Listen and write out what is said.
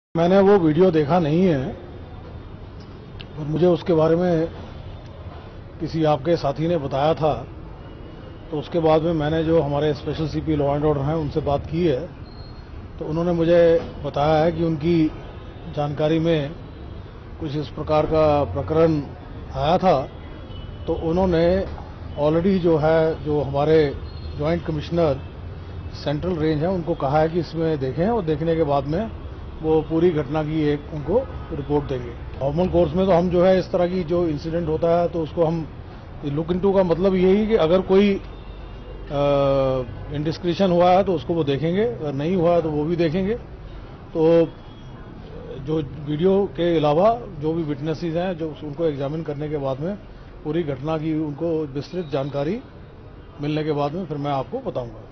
मैंने वो वीडियो देखा नहीं है और मुझे उसके बारे में किसी आपके साथी ने बताया था, तो उसके बाद में मैंने जो हमारे special CP law and order हैं उनसे बात की है, तो उन्होंने मुझे बताया है कि उनकी जानकारी में कुछ इस प्रकार का प्रकरण आया था। तो उन्होंने ऑलरेडी जो हमारे जॉइंट कमिश्नर सेंट्रल रेंज है उनको कहा है कि इसमें देखें और देखने के बाद में वो पूरी घटना की एक उनको रिपोर्ट देंगे। नॉर्मल कोर्स में तो हम इस तरह की जो इंसिडेंट होता है तो उसको हम लुक इनटू का मतलब यही कि अगर कोई इंडिस्क्रिशन हुआ है तो उसको वो देखेंगे, अगर नहीं हुआ है तो वो भी देखेंगे। तो जो वीडियो के अलावा जो भी विटनेसेस हैं जो उनको एग्जामिन करने के बाद में पूरी घटना की उनको विस्तृत जानकारी मिलने के बाद में फिर मैं आपको बताऊंगा।